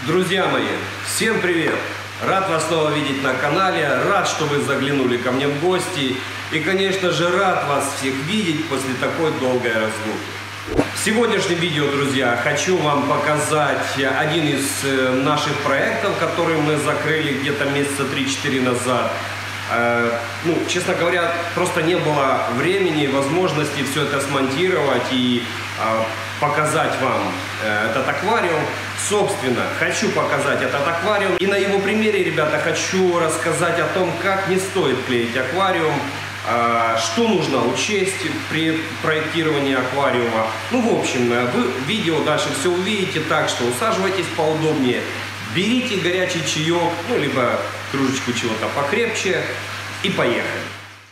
Друзья мои, всем привет! Рад вас снова видеть на канале, рад, что вы заглянули ко мне в гости и, конечно же, рад вас всех видеть после такой долгой разлуки. В сегодняшнем видео, друзья, хочу вам показать один из наших проектов, который мы закрыли где-то месяца 3-4 назад. Честно говоря, просто не было времени, возможности все это смонтировать и показать вам этот аквариум. Собственно, хочу показать этот аквариум. И на его примере, ребята, хочу рассказать о том, как не стоит клеить аквариум, что нужно учесть при проектировании аквариума. В общем, вы в видео дальше все увидите, так что усаживайтесь поудобнее, берите горячий чаек, либо кружечку чего-то покрепче и поехали.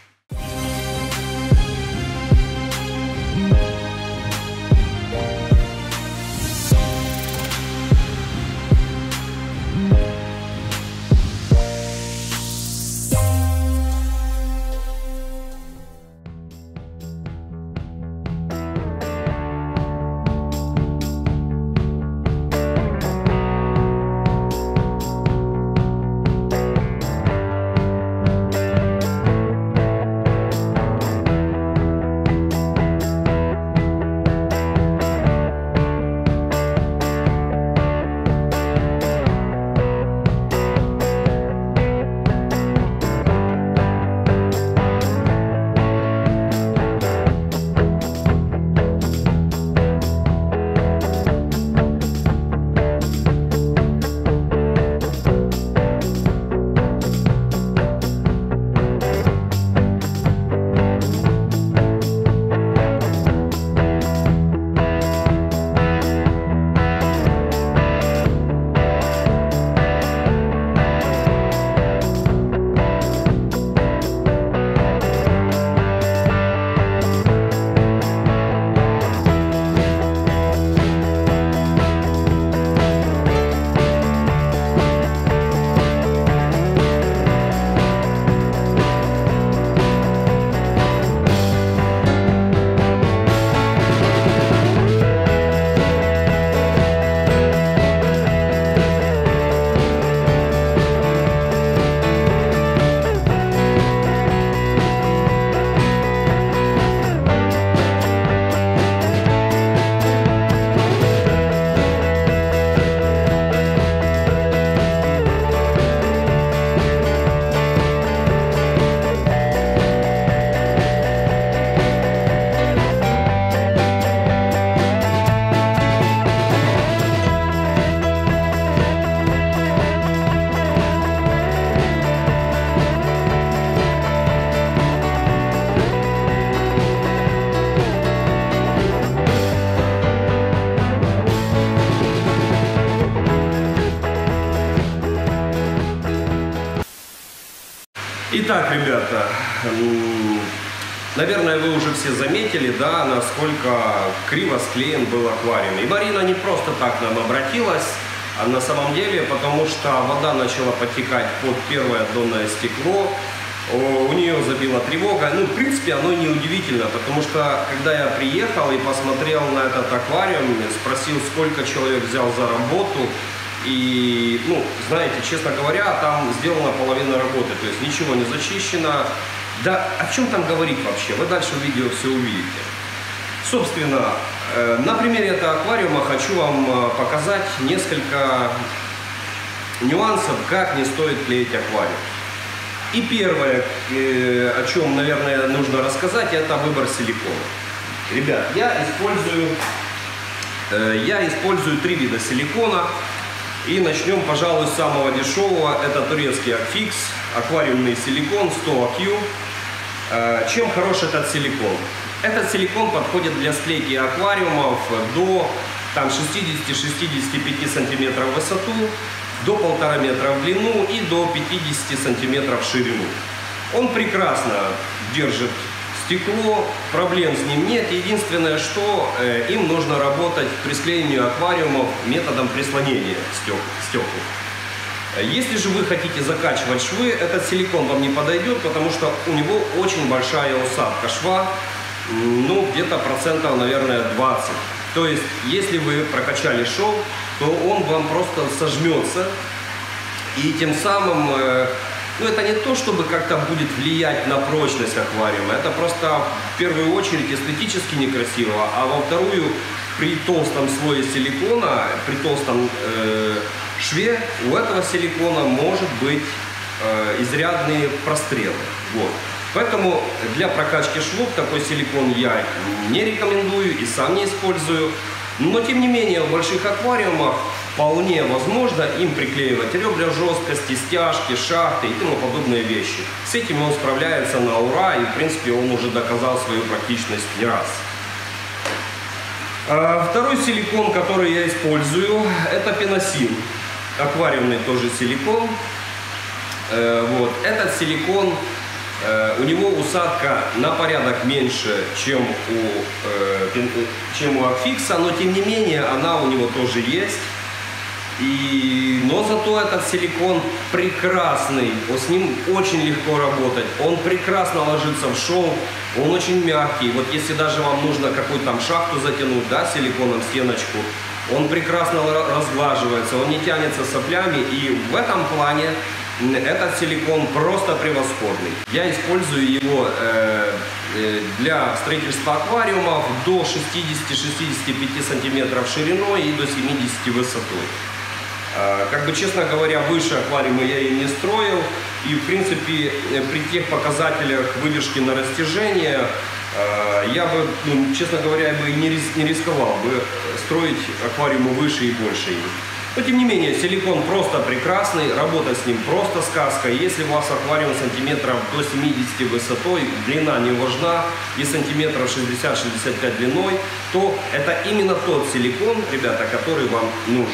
Итак, ребята, наверное, вы уже все заметили, да, насколько криво склеен был аквариум. И Марина не просто так к нам обратилась, а на самом деле, потому что вода начала подтекать под первое донное стекло, у нее забила тревога. В принципе, оно не удивительно, потому что, когда я приехал и посмотрел на этот аквариум, спросил, сколько человек взял за работу, и, знаете, честно говоря, там сделана половина работы, то есть ничего не зачищено. Да, о чем там говорить вообще? Вы дальше в видео все увидите. Собственно, на примере этого аквариума хочу вам показать несколько нюансов, как не стоит клеить аквариум. И первое, о чем, наверное, нужно рассказать, это выбор силикона. Ребят, я использую 3 вида силикона. И начнем, пожалуй, с самого дешевого. Это турецкий Акфикс, аквариумный силикон 100 AQ. Чем хорош этот силикон? Этот силикон подходит для склейки аквариумов до 60-65 сантиметров в высоту, до 1,5 метра в длину и до 50 сантиметров в ширину. Он прекрасно держит стекло, проблем с ним нет. Единственное, что им нужно работать при склеении аквариумов методом прислонения стекол. Если же вы хотите закачивать швы, этот силикон вам не подойдет, потому что у него очень большая усадка шва, где-то процентов, наверное, 20. То есть, если вы прокачали шов, то он вам просто сожмется. И тем самым, ну это не то, чтобы как-то будет влиять на прочность аквариума. Это просто в первую очередь эстетически некрасиво, а во вторую, при толстом слое силикона, при толстом шве у этого силикона может быть изрядные прострелы. Вот. Поэтому для прокачки швов такой силикон я не рекомендую и сам не использую. Но тем не менее в больших аквариумах вполне возможно им приклеивать ребра жесткости, стяжки, шахты и тому подобные вещи. С этим он справляется на ура, и в принципе он уже доказал свою практичность не раз. Второй силикон, который я использую, это пеносин. Аквариумный тоже силикон. Вот. Этот силикон, у него усадка на порядок меньше, чем у Акфикса, но тем не менее она у него тоже есть. Но зато этот силикон прекрасный, с ним очень легко работать, он прекрасно ложится в шов, он очень мягкий. Вот если даже вам нужно какую-то там шахту затянуть, да, силиконом стеночку, он прекрасно разглаживается, он не тянется соплями, и в этом плане этот силикон просто превосходный. Я использую его для строительства аквариумов до 60-65 сантиметров шириной и до 70 высотой. Как бы, честно говоря, выше аквариума я и не строил. И, в принципе, при тех показателях выдержки на растяжение я бы, честно говоря, не рисковал бы строить аквариумы выше и больше. Но, тем не менее, силикон просто прекрасный, работать с ним просто сказка. Если у вас аквариум сантиметров до 70 высотой, длина не важна, и сантиметров 60-65 длиной, то это именно тот силикон, ребята, который вам нужен.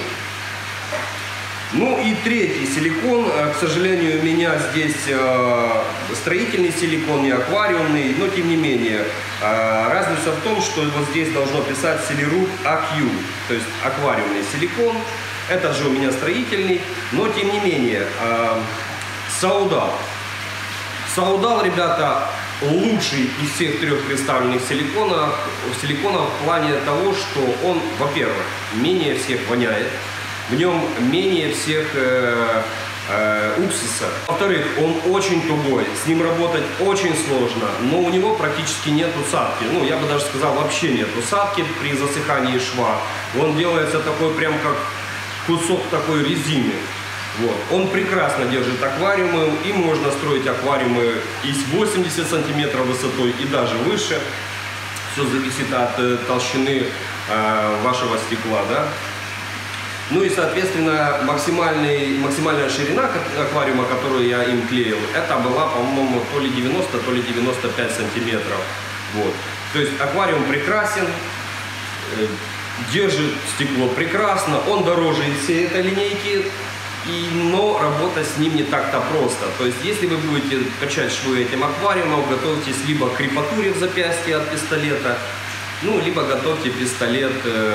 Ну и третий силикон, к сожалению, у меня здесь строительный силикон, не аквариумный, но тем не менее. Разница в том, что вот здесь должно писать Silyroot AQ, то есть аквариумный силикон. Этот же у меня строительный, но тем не менее. Саудал. Саудал, ребята, лучший из всех трех представленных силиконов в плане того, что он, во-первых, менее всех воняет. В нем менее всех уксуса. Во-вторых, он очень тугой, с ним работать очень сложно, но у него практически нет усадки. Ну, я бы даже сказал, вообще нет усадки при засыхании шва. Он делается такой, прям как кусок такой резины. Вот. Он прекрасно держит аквариумы, и можно строить аквариумы из 80 сантиметров высотой и даже выше. Все зависит от толщины вашего стекла, да? Ну и, соответственно, максимальная ширина аквариума, которую я им клеил, это была, по-моему, то ли 90, то ли 95 сантиметров. Вот. То есть аквариум прекрасен, держит стекло прекрасно, он дороже из всей этой линейки, но работать с ним не так-то просто. То есть если вы будете качать швы этим аквариумом, готовьтесь либо к крепатуре в запястье от пистолета, ну, либо готовьте пистолет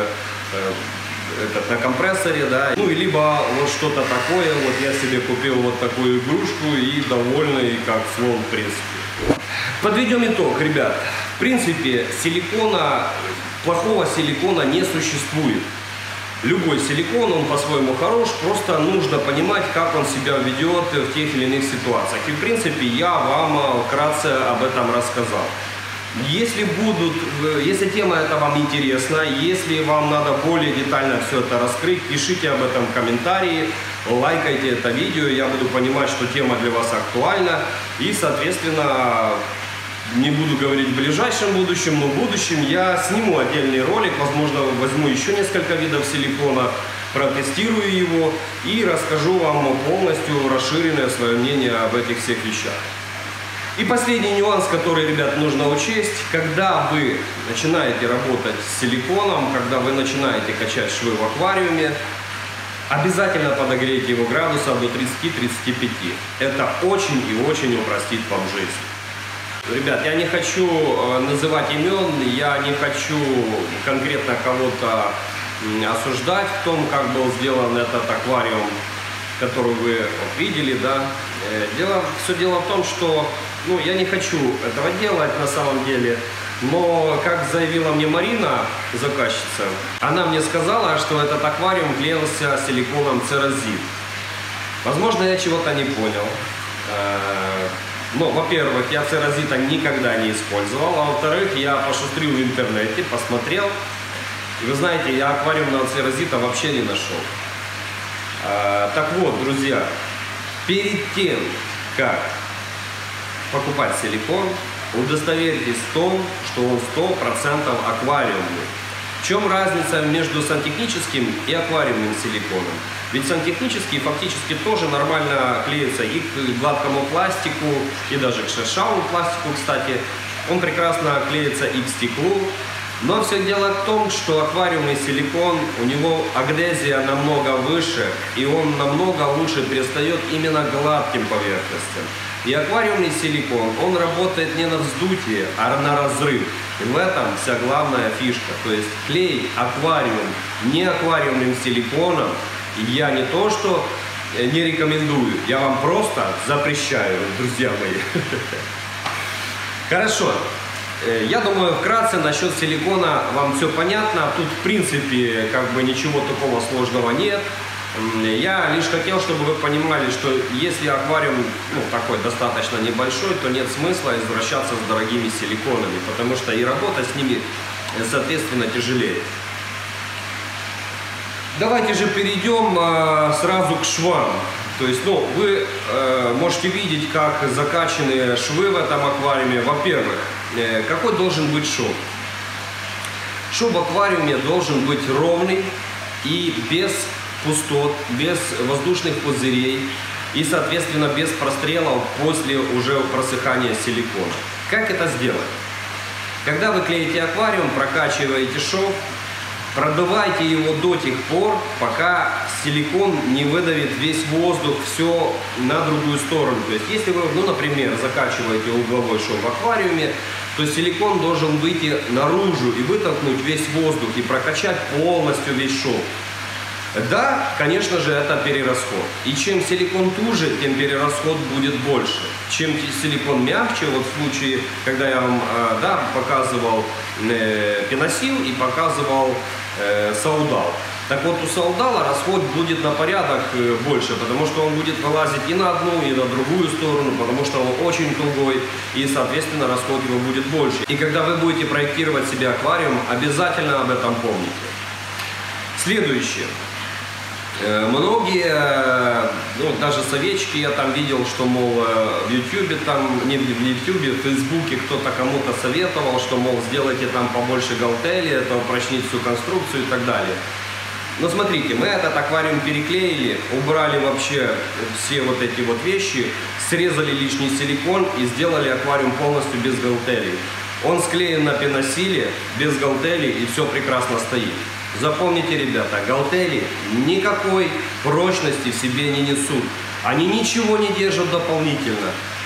на компрессоре, да, ну и либо вот что-то такое, вот я себе купил вот такую игрушку и довольный как слон, в принципе. Подведем итог, ребят. В принципе, плохого силикона не существует. Любой силикон, он по-своему хорош, просто нужно понимать, как он себя ведет в тех или иных ситуациях. И в принципе я вам вкратце об этом рассказал. Если тема эта вам интересна, если вам надо более детально все это раскрыть, пишите об этом в комментарии, лайкайте это видео, я буду понимать, что тема для вас актуальна. И, соответственно, не буду говорить в ближайшем будущем, но в будущем я сниму отдельный ролик, возможно, возьму еще несколько видов силикона, протестирую его и расскажу вам полностью расширенное свое мнение об этих всех вещах. И последний нюанс, который, ребят, нужно учесть, когда вы начинаете работать с силиконом, когда вы начинаете качать швы в аквариуме, обязательно подогрейте его градусов до 30-35. Это очень и очень упростит вам жизнь. Ребят, я не хочу называть имен, я не хочу конкретно кого-то осуждать в том, как был сделан этот аквариум, который вы видели, да. Все дело в том, что я не хочу этого делать на самом деле. Но, как заявила мне Марина, заказчица, она мне сказала, что этот аквариум клеился силиконом Cerazit. Возможно, я чего-то не понял. Ну, во-первых, я Cerazit никогда не использовал, а во-вторых, я пошустрил в интернете, посмотрел. И вы знаете, я аквариумного Cerazit вообще не нашел. Так вот, друзья, перед тем, как покупать силикон, удостоверьтесь в том, что он 100% аквариумный. В чем разница между сантехническим и аквариумным силиконом? Ведь сантехнический фактически тоже нормально клеится и к гладкому пластику, и даже к шершавому пластику, кстати. Он прекрасно клеится и к стеклу. Но все дело в том, что аквариумный силикон, у него адгезия намного выше, и он намного лучше перестает именно гладким поверхностям. И аквариумный силикон, он работает не на вздутие, а на разрыв. И в этом вся главная фишка. То есть клей аквариум не аквариумным силиконом, я не то что не рекомендую, я вам просто запрещаю, друзья мои. Хорошо. Я думаю, вкратце насчет силикона вам все понятно. Тут, в принципе, как бы ничего такого сложного нет. Я лишь хотел, чтобы вы понимали, что если аквариум такой достаточно небольшой, то нет смысла извращаться с дорогими силиконами, потому что и работа с ними, соответственно, тяжелее. Давайте же перейдем сразу к швам. То есть, вы можете видеть, как закачаны швы в этом аквариуме. Во-первых, какой должен быть шов? Шов в аквариуме должен быть ровный и без пустот, без воздушных пузырей и, соответственно, без прострелов после уже просыхания силикона. Как это сделать? Когда вы клеите аквариум, прокачиваете шов, продувайте его до тех пор, пока силикон не выдавит весь воздух, все на другую сторону. То есть, если вы, например, закачиваете угловой шов в аквариуме, то силикон должен выйти наружу и вытолкнуть весь воздух и прокачать полностью весь шов. Да, конечно же, это перерасход. И чем силикон туже, тем перерасход будет больше. Чем силикон мягче, вот в случае, когда я вам показывал пеносил и показывал саудал. Так вот, у саудала расход будет на порядок больше, потому что он будет вылазить и на одну, и на другую сторону, потому что он очень тугой, и, соответственно, расход его будет больше. И когда вы будете проектировать себе аквариум, обязательно об этом помните. Следующее. Многие, даже советчики я там видел, что, мол, в YouTube, не в YouTube, в Фейсбуке кто-то кому-то советовал, что, мол, сделайте там побольше галтели, это упрочнит всю конструкцию и так далее. Но смотрите, мы этот аквариум переклеили, убрали вообще все вот эти вот вещи, срезали лишний силикон и сделали аквариум полностью без галтели. Он склеен на пеносиле, без галтели, и все прекрасно стоит. Запомните, ребята, галтели никакой прочности в себе не несут. Они ничего не держат дополнительно.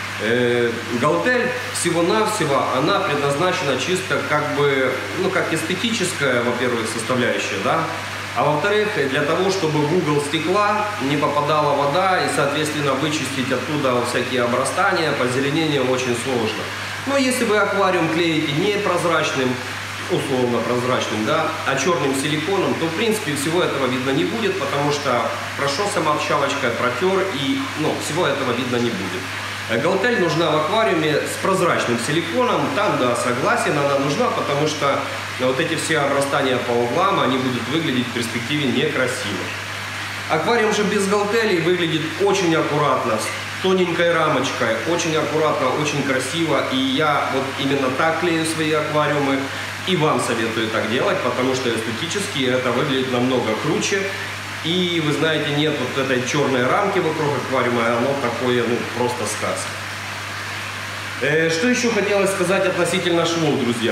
Галтель всего-навсего, она предназначена чисто как эстетическая, во-первых, составляющая, да? А во-вторых, для того, чтобы в угол стекла не попадала вода и, соответственно, вычистить оттуда всякие обрастания, позеленение очень сложно. Но если вы аквариум клеите не прозрачным, условно прозрачным, да, а черным силиконом, то, в принципе, всего этого видно не будет, потому что прошелся мочалочкой, протер, и всего этого видно не будет. Галтель нужна в аквариуме с прозрачным силиконом, там, да, согласен, она нужна, потому что вот эти все обрастания по углам, они будут выглядеть в перспективе некрасиво. Аквариум же без галтелей выглядит очень аккуратно, с тоненькой рамочкой, очень аккуратно, очень красиво, и я вот именно так клею свои аквариумы, и вам советую так делать, потому что эстетически это выглядит намного круче. И, вы знаете, нет вот этой черной рамки вокруг аквариума, оно такое, просто сказка. Что еще хотелось сказать относительно швов, друзья?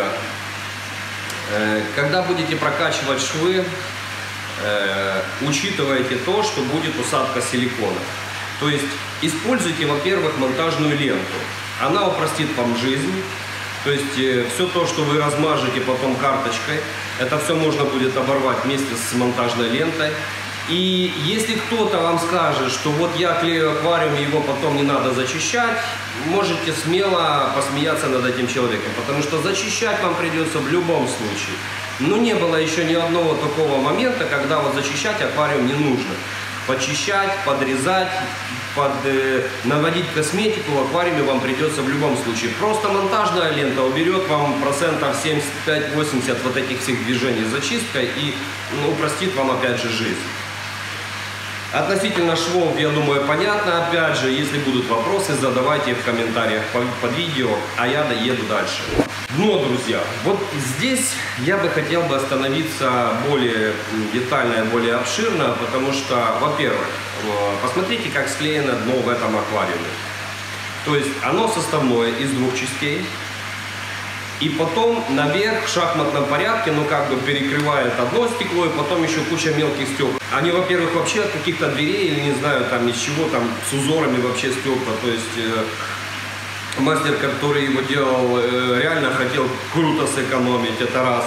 Когда будете прокачивать швы, учитывайте то, что будет усадка силикона. То есть, используйте, во-первых, монтажную ленту. Она упростит вам жизнь. То есть все то, что вы размажете потом карточкой, это все можно будет оборвать вместе с монтажной лентой. И если кто-то вам скажет, что вот я клею аквариум, его потом не надо зачищать, можете смело посмеяться над этим человеком, потому что зачищать вам придется в любом случае. Но не было еще ни одного такого момента, когда вот зачищать аквариум не нужно. Почищать, подрезать, наводить косметику в аквариуме вам придется в любом случае. Просто монтажная лента уберет вам процентов 75-80 вот этих всех движений с зачисткой и упростит вам опять же жизнь. Относительно швов, я думаю, понятно. Опять же, если будут вопросы, задавайте в комментариях под видео, а я доеду дальше. Дно, друзья. Вот здесь я бы хотел остановиться более детально и более обширно, потому что, во-первых, посмотрите, как склеено дно в этом аквариуме. То есть оно составное из двух частей. И потом наверх в шахматном порядке, как бы перекрывает одно стекло, и потом еще куча мелких стекол. Они, во-первых, вообще от каких-то дверей, или не знаю, там из чего, там с узорами вообще стекла. То есть мастер, который его делал, реально хотел круто сэкономить, это раз.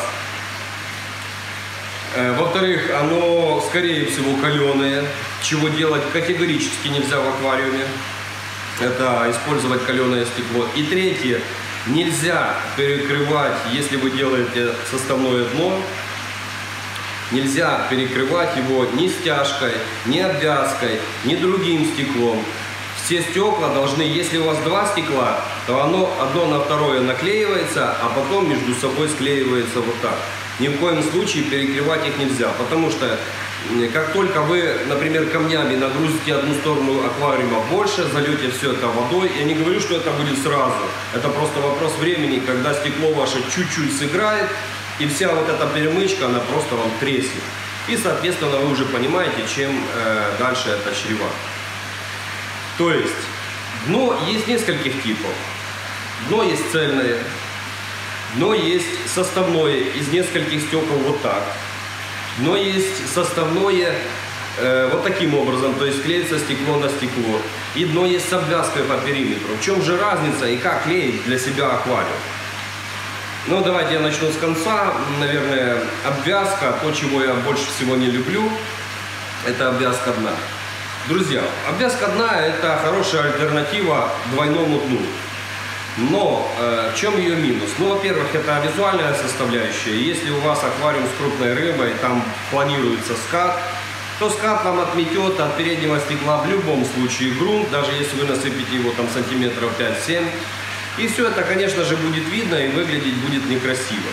Во-вторых, оно, скорее всего, каленое, чего делать категорически нельзя в аквариуме. Это использовать каленое стекло. И третье. Нельзя перекрывать, если вы делаете составное дно, нельзя перекрывать его ни стяжкой, ни обвязкой, ни другим стеклом. Все стекла должны, если у вас два стекла, то оно одно на второе наклеивается, а потом между собой склеивается вот так. Ни в коем случае перекрывать их нельзя, потому что как только вы, например, камнями нагрузите одну сторону аквариума больше, зальете все это водой, я не говорю, что это будет сразу, это просто вопрос времени, когда стекло ваше чуть-чуть сыграет, и вся вот эта перемычка, она просто вам треснет. И, соответственно, вы уже понимаете, чем дальше это чревато. То есть, дно есть нескольких типов. Дно есть цельное, дно есть составное из нескольких стекол вот так. Но есть составное вот таким образом, то есть клеится стекло на стекло. И дно есть с обвязкой по периметру. В чем же разница и как клеить для себя аквариум? Ну, давайте я начну с конца. Наверное, обвязка, то, чего я больше всего не люблю, это обвязка дна. Друзья, обвязка дна – это хорошая альтернатива двойному дну. Но в чем ее минус? Ну, во-первых, это визуальная составляющая. Если у вас аквариум с крупной рыбой, там планируется скат, то скат вам отметет от переднего стекла в любом случае грунт, даже если вы насыпите его там сантиметров 5-7. И все это, конечно же, будет видно и выглядеть будет некрасиво.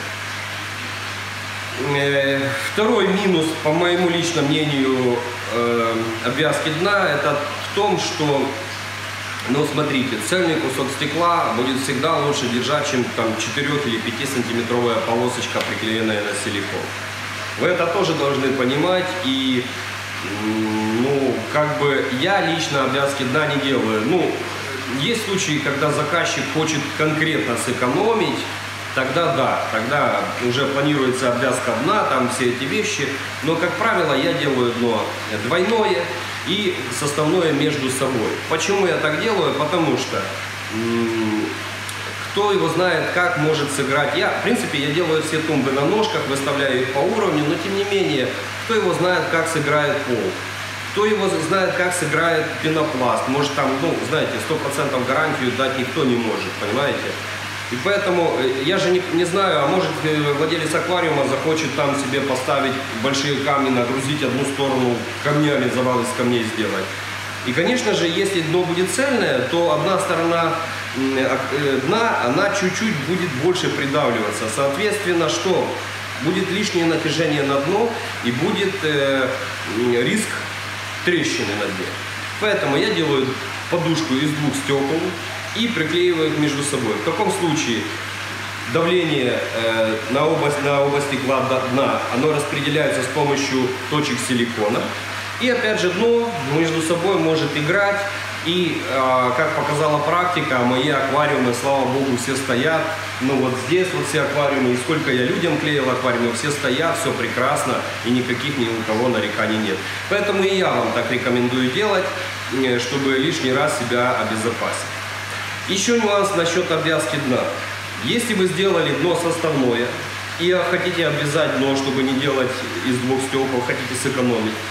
Второй минус, по моему личному мнению, обвязки дна, это в том, что, ну, смотрите, цельный кусок стекла будет всегда лучше держать, чем там 4 или 5 сантиметровая полосочка, приклеенная на силикон. Вы это тоже должны понимать, и, ну, как бы я лично обвязки дна не делаю. Ну, есть случаи, когда заказчик хочет конкретно сэкономить, тогда да, тогда уже планируется обвязка дна, там все эти вещи. Но, как правило, я делаю дно двойное и составное между собой. Почему я так делаю? Потому что кто его знает, как может сыграть. В принципе, я делаю все тумбы на ножках, выставляю их по уровню, но тем не менее, кто его знает, как сыграет пол. Кто его знает, как сыграет пенопласт. Может там, ну, знаете, 100% гарантию дать никто не может, понимаете? И поэтому я же не знаю, а может владелец аквариума захочет там себе поставить большие камни, нагрузить одну сторону камнями, завал из камней сделать. И, конечно же, если дно будет цельное, то одна сторона дна, она чуть-чуть будет больше придавливаться. Соответственно, что? Будет лишнее натяжение на дно и будет риск трещины на дне. Поэтому я делаю подушку из двух стекол и приклеиваю их между собой. В таком случае давление на оба стекла дна, оно распределяется с помощью точек силикона. И опять же дно между собой может играть. И, как показала практика, мои аквариумы, слава богу, все стоят. Ну вот здесь вот все аквариумы, и сколько я людям клеил аквариумы, все стоят, все прекрасно, и никаких ни у кого нареканий нет. Поэтому и я вам так рекомендую делать, чтобы лишний раз себя обезопасить. Еще нюанс насчет обвязки дна. Если вы сделали дно составное и хотите обвязать дно, чтобы не делать из двух стекол, хотите сэкономить,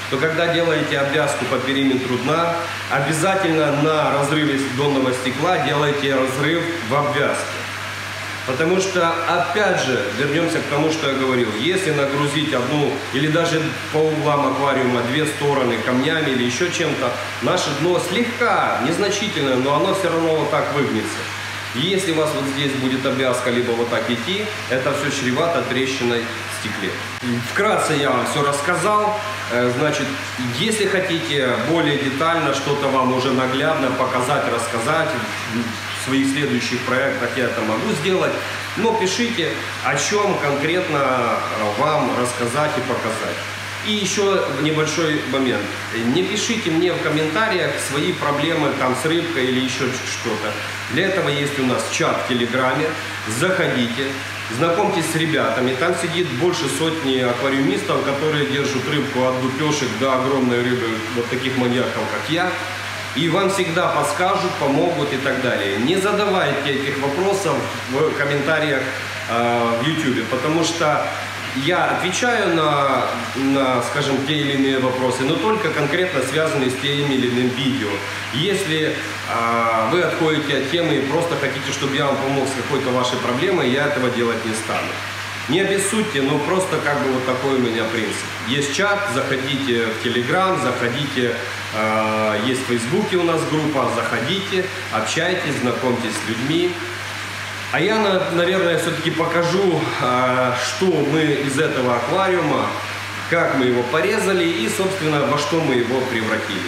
то когда делаете обвязку по периметру дна, обязательно на разрыве донного стекла делайте разрыв в обвязке. Потому что, опять же, вернемся к тому, что я говорил, если нагрузить одну или даже по углам аквариума две стороны камнями или еще чем-то, наше дно слегка, незначительно, но оно все равно вот так выгнется. И если у вас вот здесь будет обвязка либо вот так идти, это все чревато трещиной в стекле. Вкратце я вам все рассказал. Значит, если хотите более детально что-то вам уже наглядно показать, рассказать, в своих следующих проектах я это могу сделать, но пишите, о чем конкретно вам рассказать и показать. И еще небольшой момент. Не пишите мне в комментариях свои проблемы там с рыбкой или еще что-то. Для этого есть у нас чат в Телеграме. Заходите, знакомьтесь с ребятами. Там сидит больше сотни аквариумистов, которые держат рыбку от дупешек до огромной рыбы, вот таких маньяков, как я. И вам всегда подскажут, помогут и так далее. Не задавайте этих вопросов в комментариях в YouTube, потому что я отвечаю на, скажем, те или иные вопросы, но только конкретно связанные с тем или иным видео. Если вы отходите от темы и просто хотите, чтобы я вам помог с какой-то вашей проблемой, я этого делать не стану. Не обессудьте, но просто как бы вот такой у меня принцип. Есть чат, заходите в Telegram, заходите, есть в Фейсбуке у нас группа, заходите, общайтесь, знакомьтесь с людьми. А я, наверное, все-таки покажу, что мы из этого аквариума, как мы его порезали и, собственно, во что мы его превратили.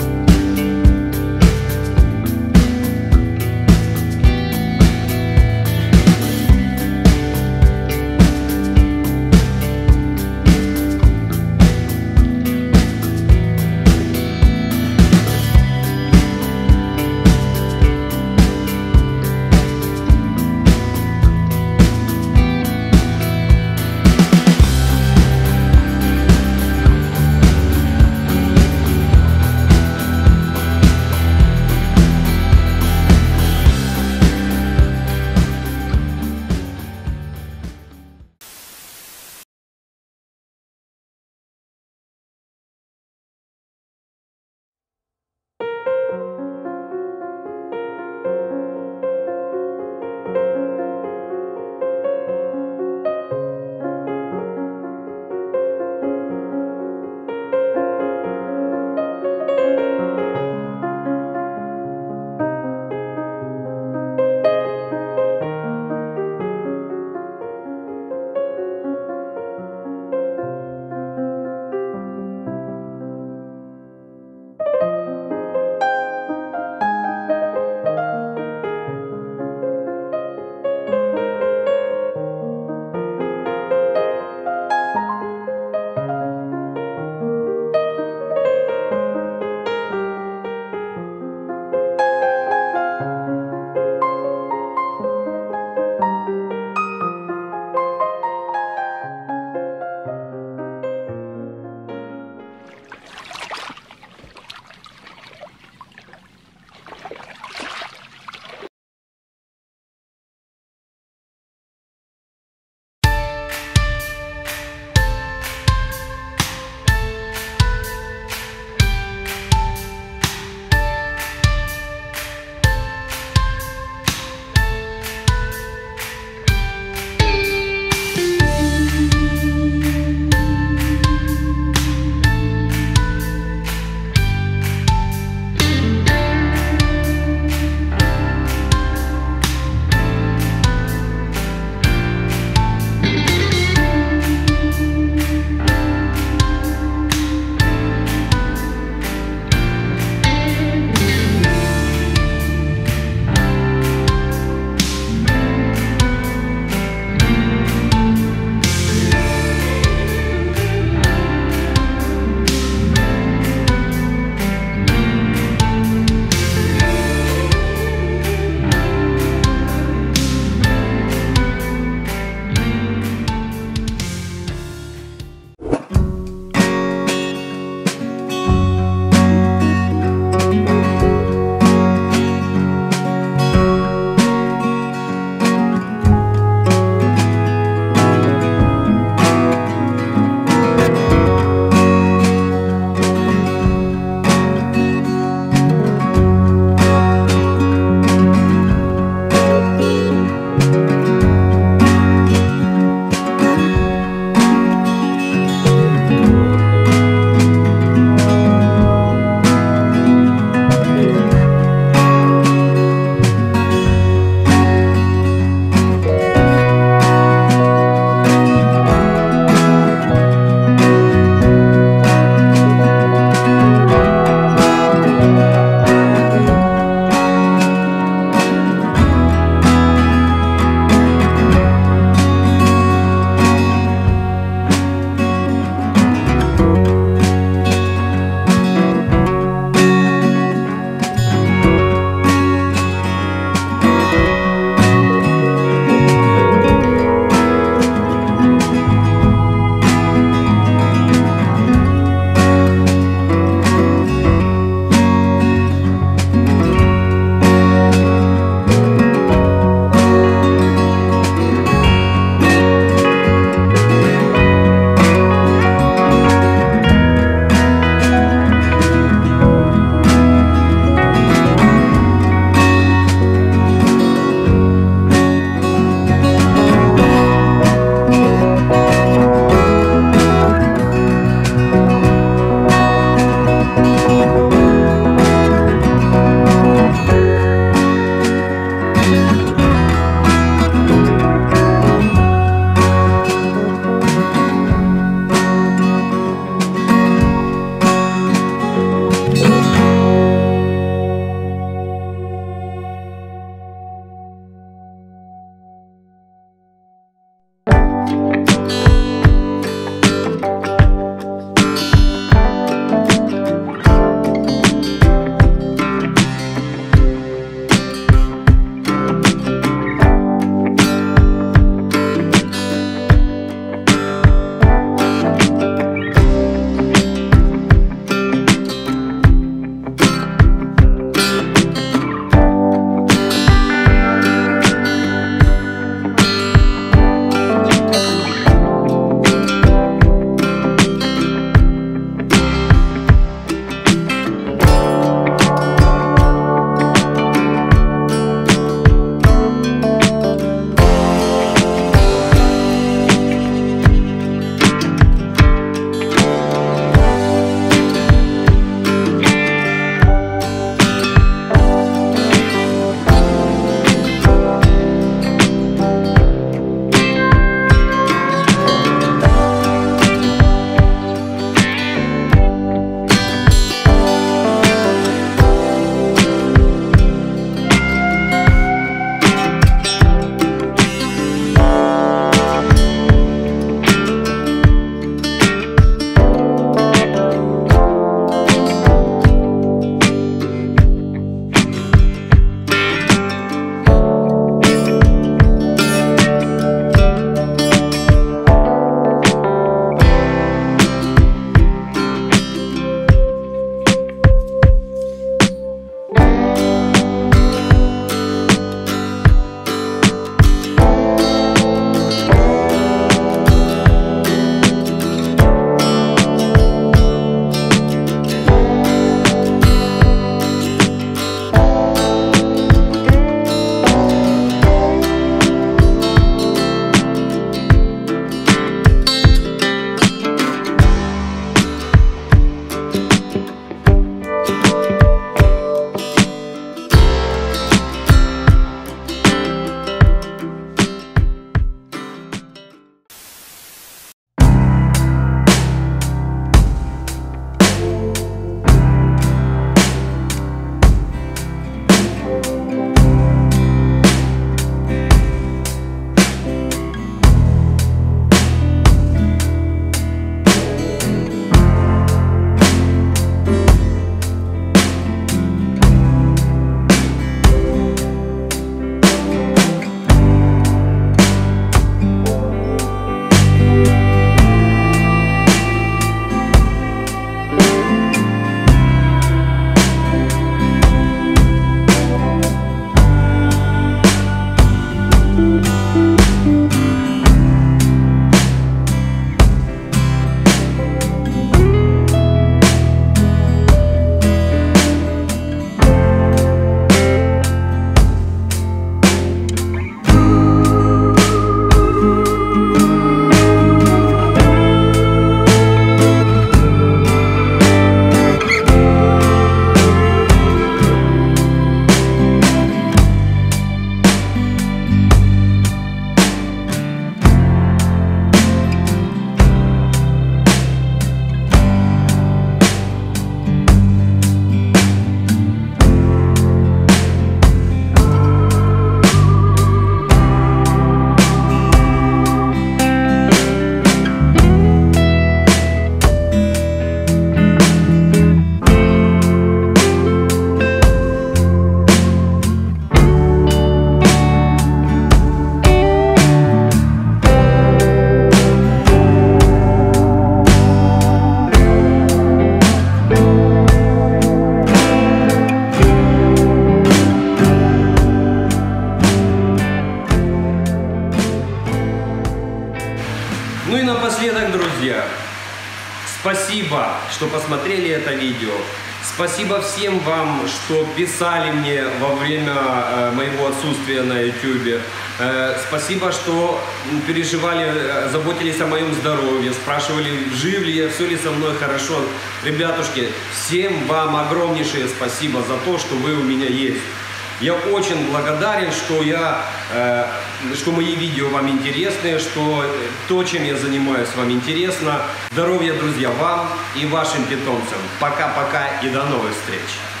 друзья, спасибо, что посмотрели это видео. Спасибо всем вам, что писали мне во время моего отсутствия на YouTube. Спасибо, что переживали, заботились о моем здоровье, спрашивали, жив ли я, все ли со мной хорошо. Ребятушки, всем вам огромнейшее спасибо за то, что вы у меня есть. Я очень благодарен, что мои видео вам интересны, что то, чем я занимаюсь, вам интересно. Здоровья, друзья, вам и вашим питомцам. Пока-пока и до новых встреч.